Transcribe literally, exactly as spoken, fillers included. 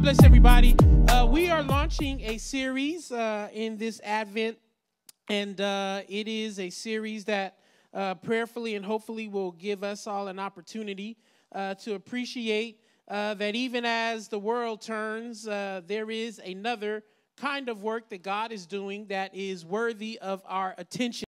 God bless everybody. Uh, we are launching a series uh, in this Advent, and uh, it is a series that uh, prayerfully and hopefully will give us all an opportunity uh, to appreciate uh, that even as the world turns, uh, there is another kind of work that God is doing that is worthy of our attention.